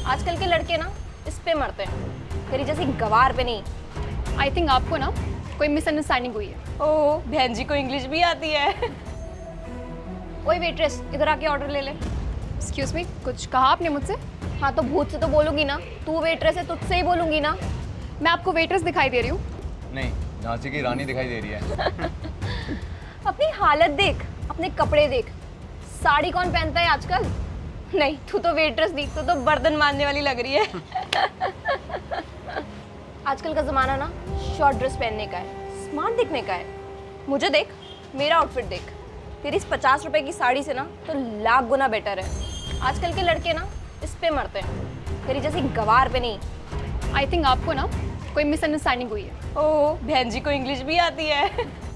आजकल के लड़के ना इस पे मरते हैं, तेरी जैसी गवार पे नहीं। आई थिंक आपको ना कोई मिसअंडरस्टैंडिंग हुई है। ओह बहन जी को इंग्लिश भी आती है। ओए वेट्रेस, इधर आके ऑर्डर ले ले। एक्सक्यूज मी, कुछ कहा आपने मुझसे? हाँ तो भूत से तो बोलूंगी ना, तू वेट्रेस है तुझसे ही बोलूंगी ना। मैं आपको वेट्रेस दिखाई दे रही हूँ? नहीं, झांसी की रानी दिखाई दे रही है। अपनी हालत देख, अपने कपड़े देख, साड़ी कौन पहनता है आजकल? नहीं तू तो वेट्रेस दी, तू तो बर्तन मांजने वाली लग रही है। आजकल का ज़माना ना शॉर्ट ड्रेस पहनने का है, स्मार्ट दिखने का है। मुझे देख, मेरा आउटफिट देख, तेरी इस 50 रुपए की साड़ी से ना तो लाख गुना बेटर है। आजकल के लड़के ना इस पे मरते हैं, तेरी जैसी गवार पे नहीं। आई थिंक आपको ना कोई मिसअंडरस्टैंडिंग हुई है। ओह बहन जी को इंग्लिश भी आती है।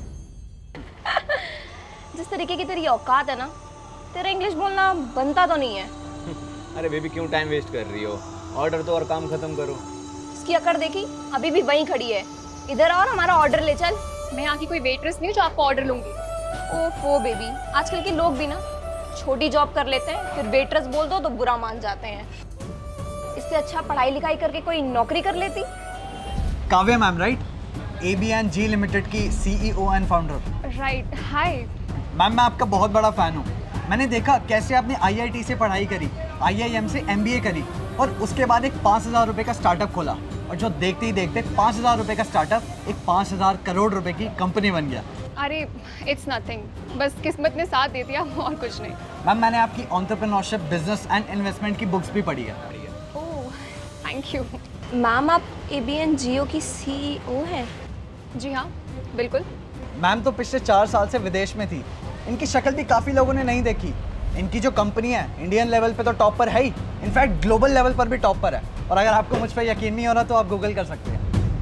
जिस तरीके की तेरी औकात है ना, तेरा इंग्लिश बोलना बनता तो नहीं है। अरे बेबी क्यों टाइम वेस्ट कर रही हो? ऑर्डर तो और काम खत्म करो। इसकी अकड़ देखी, अभी भी वहीं खड़ी है। इधर आओ और हमारा ऑर्डर ले चल। मैं यहाँ की कोई वेट्रेस नहीं हूँ जो आपको ऑर्डर लूँगी। ओफो बेबी, आजकल के लोग भी ना छोटी जॉब कर लेते हैं, फिर वेट्रेस बोल दो तो बुरा मान जाते हैं। इससे अच्छा पढ़ाई लिखाई करके कोई नौकरी कर लेती। Kavya ma'am right, ABG limited की CEO and founder. Right, hi. Ma'am मैं आपका बहुत बड़ा फ़ैन हूँ। मैंने देखा कैसे आपने IIT से पढ़ाई करी, IIM से MBA करी और उसके बाद एक 5,000 रुपये का स्टार्टअप खोला, और जो देखते ही देखते 5,000 रुपये का स्टार्टअप एक 5,000 करोड़ रुपए की कंपनी बन गया। अरे इट्स नथिंग, बस किस्मत ने साथ दे दिया और कुछ नहीं। मैम मैंने आपकी एंटरप्रेन्योरशिप, बिजनेस एंड इन्वेस्टमेंट की बुक्स भी पढ़ी है। Oh thank you. मैम आप ABNGO की CEO हैं? जी हाँ बिल्कुल। मैम तो पिछले 4 साल से विदेश में थी, इनकी शक्ल भी काफ़ी लोगों ने नहीं देखी। इनकी जो कंपनी है इंडियन लेवल पे तो टॉप पर है ही, इनफैक्ट ग्लोबल लेवल पर भी टॉप पर है। और अगर आपको मुझ पर यकीन नहीं हो रहा तो आप गूगल कर सकते हैं।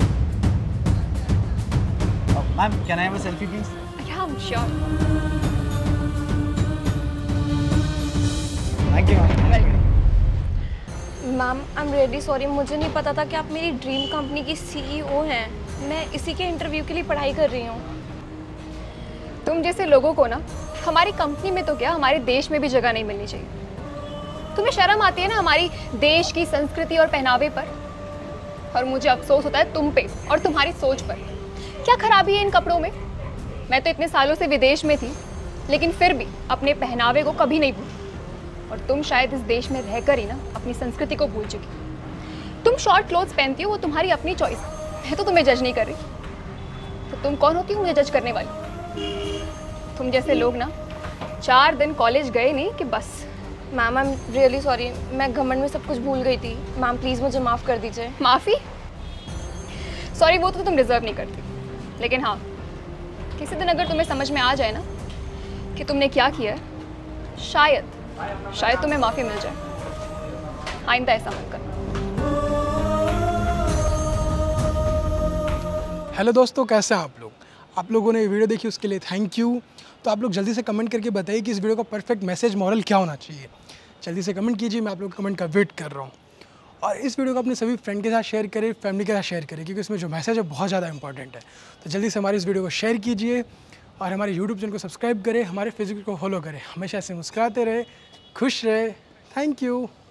Ma'am can I have a selfie please? Yeah sure. Thank you ma'am. Ma'am I am really sorry, मुझे नहीं पता था कि आप मेरी ड्रीम कंपनी की CEO हैं। मैं इसी के इंटरव्यू के लिए पढ़ाई कर रही हूँ। तुम जैसे लोगों को ना हमारी कंपनी में तो क्या, हमारे देश में भी जगह नहीं मिलनी चाहिए। तुम्हें शर्म आती है ना हमारी देश की संस्कृति और पहनावे पर, और मुझे अफसोस होता है तुम पे और तुम्हारी सोच पर। क्या खराबी है इन कपड़ों में? मैं तो इतने सालों से विदेश में थी, लेकिन फिर भी अपने पहनावे को कभी नहीं भूली। और तुम शायद इस देश में रहकर ही ना अपनी संस्कृति को भूल चुकी। तुम शॉर्ट क्लोथ्स पहनती हो, वो तुम्हारी अपनी चॉइस है। मैं तो तुम्हें जज नहीं कर रही। तो तुम कौन होती हो मुझे जज करने वाली? तुम जैसे लोग ना 4 दिन कॉलेज गए नहीं कि बस। Ma'am I am really sorry, मैं घमंड में सब कुछ भूल गई थी। मैम प्लीज़ मुझे माफ़ कर दीजिए। माफ़ी? सॉरी वो तो तुम डिज़र्व नहीं करती, लेकिन हाँ किसी दिन अगर तुम्हें समझ में आ जाए ना कि तुमने क्या किया है, शायद तुम्हें माफ़ी मिल जाए। आइंदा ऐसा मत करना। हेलो दोस्तों, कैसे हैं आप लोग? आप लोगों ने ये वीडियो देखी उसके लिए थैंक यू। तो आप लोग जल्दी से कमेंट करके बताइए कि इस वीडियो का परफेक्ट मैसेज मॉरल क्या होना चाहिए। जल्दी से कमेंट कीजिए, मैं आप लोग कमेंट का वेट कर रहा हूँ। और इस वीडियो को अपने सभी फ्रेंड के साथ शेयर करें, फैमिली के साथ शेयर करें, क्योंकि इसमें जो मैसेज है बहुत ज़्यादा इंपॉर्टेंट है। तो जल्दी से हमारे इस वीडियो को शेयर कीजिए और हमारे यूट्यूब चैनल को सब्सक्राइब करें, हमारे फेसबुक को फॉलो करें। हमेशा ऐसे मुस्कुराते रहे, खुश रहे। Thank you.